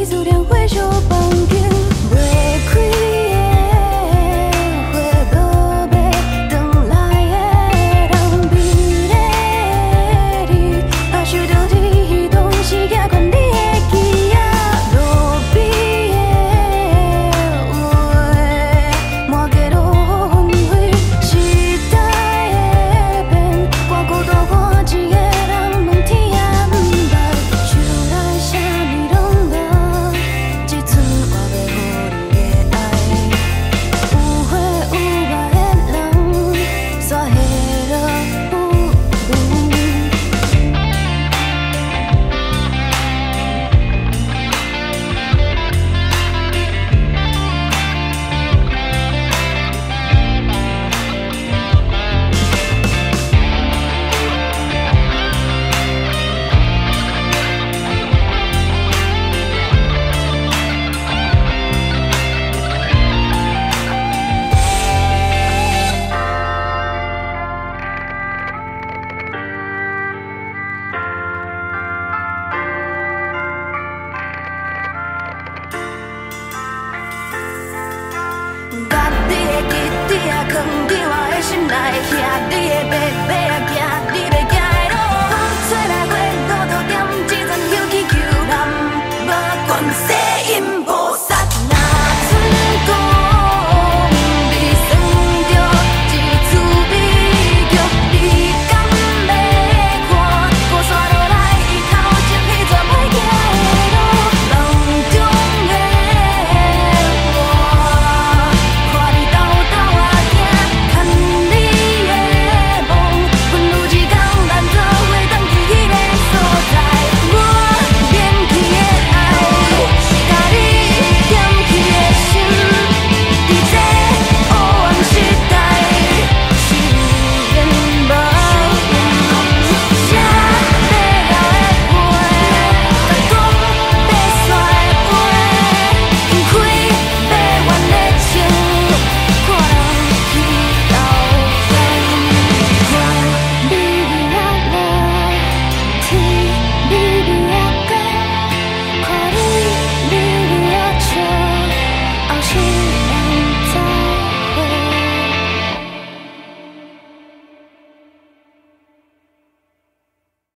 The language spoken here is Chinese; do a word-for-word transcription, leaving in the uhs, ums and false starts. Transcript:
你思念火烧房间，袂开的花无要转来的人，美丽你，我想着你当时举款你的记忆，路边的话，满街都纷飞，时代的变，我孤单看一个人，问天也毋捌，想来啥物拢无，这阵我要予你的爱，有花有目的人，煞下落有雾。把你的记忆藏伫我的心内，遐